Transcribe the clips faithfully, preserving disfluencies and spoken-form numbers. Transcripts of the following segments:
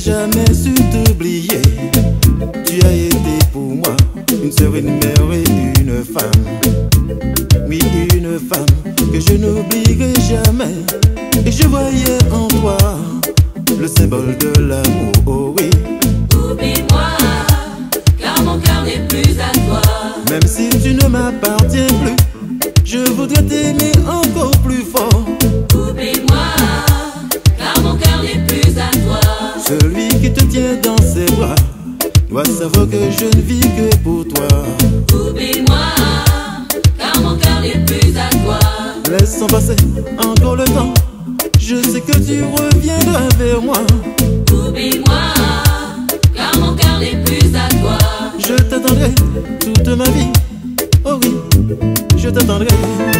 jamais su t'oublier. Tu as été pour moi une sœur, une mère et une femme. Oui, une femme que je n'oublierai jamais. Et je voyais en toi le symbole de l'amour, oh oui. Oublie-moi, car mon cœur n'est plus à toi. Même si tu ne m'appartiens plus, je voudrais t'aimer encore plus fort. Oublie-moi, car mon cœur n'est plus à toi. Celui qui te tient dans ses bras doit savoir que je ne vis que pour toi. Oublie-moi, car mon cœur n'est plus à toi. Laissons passer encore le temps, je sais que tu reviendras vers moi. Oublie-moi, car mon cœur n'est plus à toi. Je t'attendrai toute ma vie, oh oui, je t'attendrai.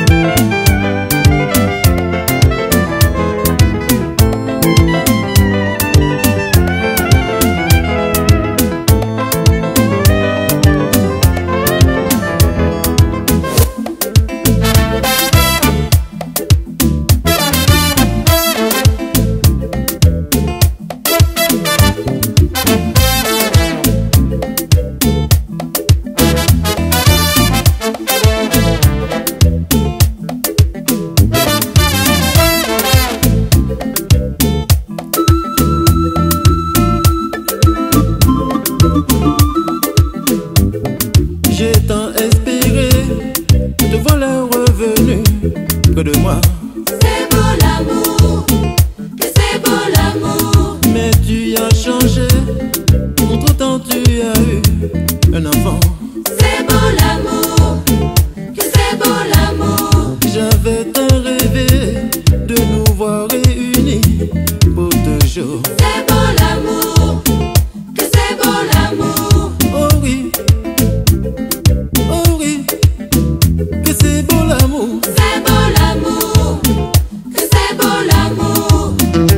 J'ai tant espéré, te voilà revenu près de moi. C'est beau l'amour, que c'est beau l'amour. Mais tu as changé, entre temps tu as eu un enfant. C'est beau l'amour, que c'est beau l'amour. J'avais tant rêvé de nous voir réunis pour toujours. C'est beau l'amour, que c'est beau l'amour. Oh oui, oh oui, que c'est beau l'amour. C'est beau l'amour, que c'est beau l'amour.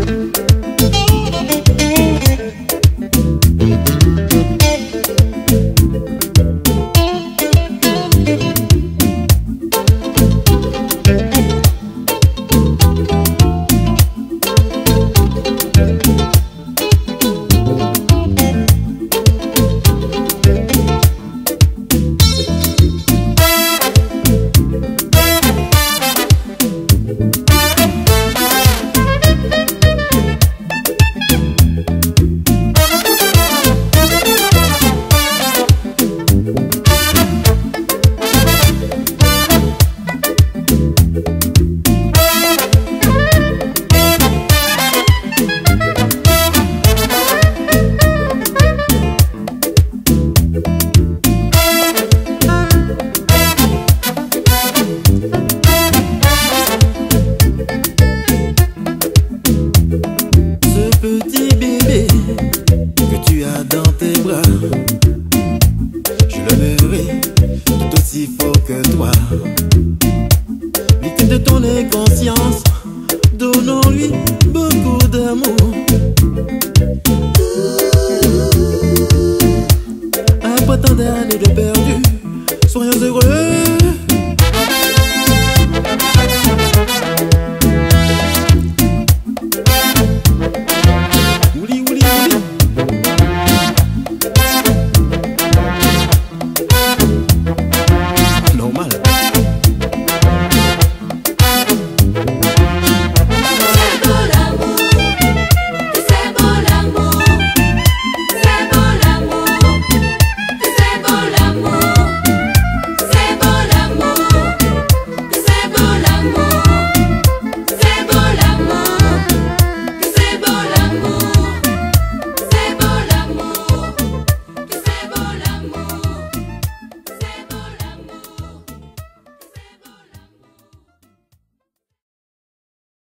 Petit bébé que tu as dans tes bras, je l'aimerai tout aussi fort que toi. Victime de ton inconscience,